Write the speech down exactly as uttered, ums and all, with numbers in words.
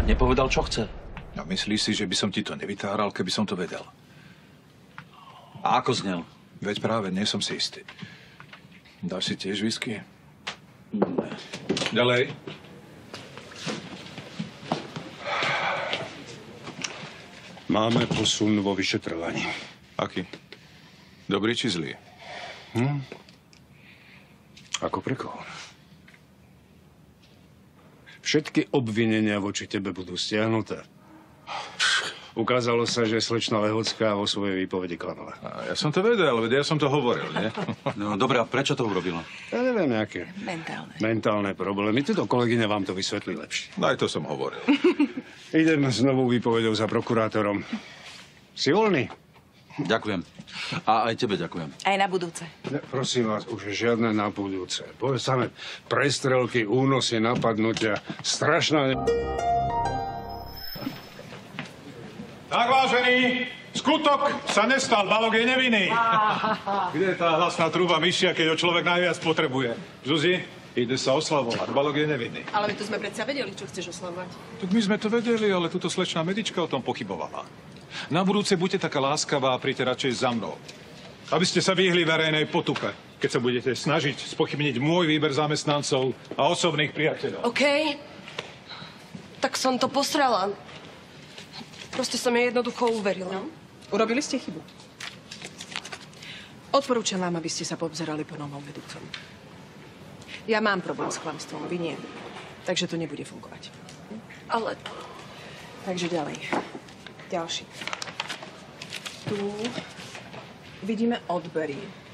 Nepovedal, čo chce. A myslíš si, že by som ti to nevytáral, keby som to vedel? A ako znel? Veď práve, nie som si istý. Dáš si tiež whisky? Ďalej. Máme posun vo vyšetrovaní. Aký? Dobrý či zlý? Hm? Ako pre koho? Všetky obvinenia voči tebe budú stiahnuté. Ukázalo sa, že slečna Lehocká vo svojej výpovedi klamala. A ja som to vedel, veď ja som to hovoril, nie? No dobre, a prečo to urobila? Ja neviem, nejaké Mentálne. mentálne problémy. Tuto kolegyňa vám to vysvetlí lepšie. Aj to som hovoril. Idem s novou výpovedou za prokurátorom. Si voľný? Ďakujem. A aj tebe ďakujem. Aj na budúce. Ne, prosím vás, už žiadne na budúce. Povedz same, prestrelky, únosy, napadnutia. Strašná... Tak, vážený, skutok sa nestal, balok je nevinný. Kde je tá hlasná trúba myšia, keď ho človek najviac potrebuje? Zuzi, ide sa oslavovať, balok je nevinný. Ale my tu sme predsa vedeli, čo chceš oslavovať. Tak my sme to vedeli, ale túto slečná medička o tom pochybovala. Na budúce buďte taká láskavá a príďte radšej za mnou. Aby ste sa vyhli verejnej potupe, keď sa budete snažiť spochybniť môj výber zamestnancov a osobných priateľov. OK. Tak som to posrala. Proste som jej jednoducho uverila. Urobili ste chybu. Odporúčam vám, aby ste sa poobzerali po novom vedúcom. Ja mám problém s klamstvom, vy nie. Takže to nebude fungovať. Ale... Takže ďalej. Ďalší. Tu vidíme odbery.